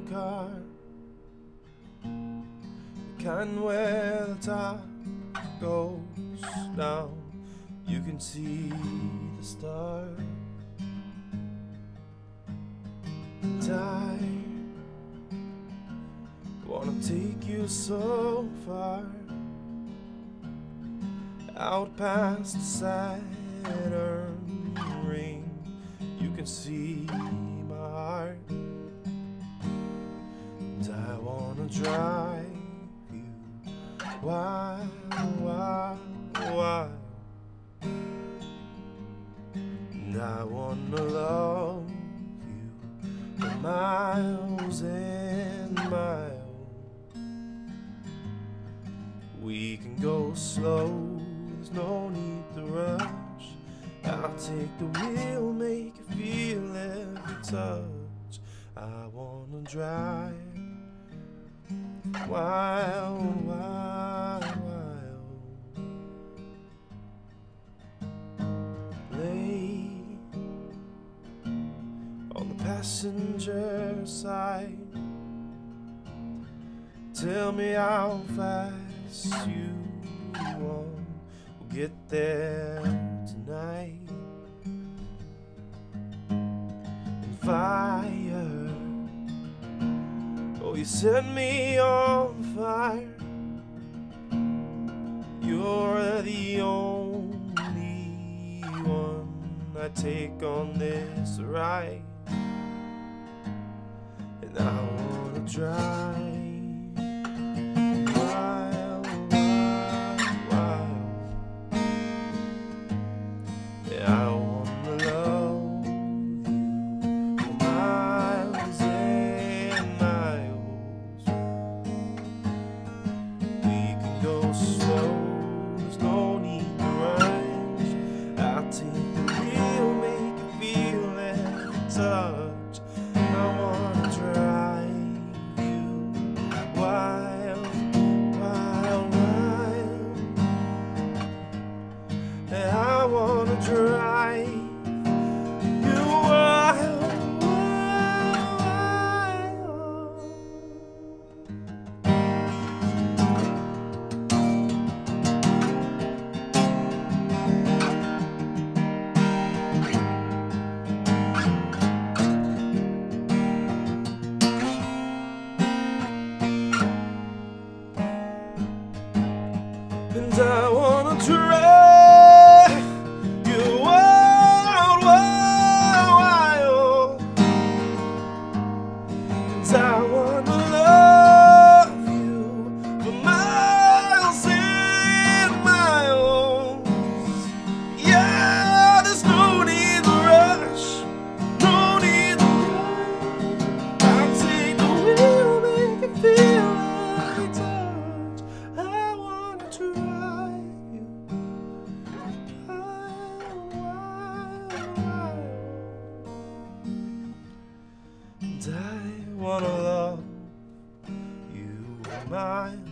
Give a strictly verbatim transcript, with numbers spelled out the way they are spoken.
car, the kind where the top goes down, you can see the stars. And I wanna take you so far, out past the Saturn ring, you can see my heart. And I wanna drive you wild, wild, wild. And I wanna love you for miles and miles. We can go slow, there's no need to rush. I'll take the wheel, make you feel every touch. I wanna drive wild, wild, wild. Lay on the passenger side, tell me how fast you want. We'll get there tonight. And fire, oh, you set me on fire. You're the only one I take on this ride. And I wanna drive wild, wild, wild. Yeah, I wanna love you for miles and miles. We can go slow, there's no need to rush. I'll take the wheel, make you feel every touch. I wanna drive you wild, wild, wild. And I wanna drive you wild, wild, wild. And I wanna drive you wild, wild, wild. And I wanna love you for miles and miles. Yeah, there's no need to rush, no need to rush. I'll take the wheel, make you feel every touch. I wanna drive you wild, wild, wild. And I wanna love you miles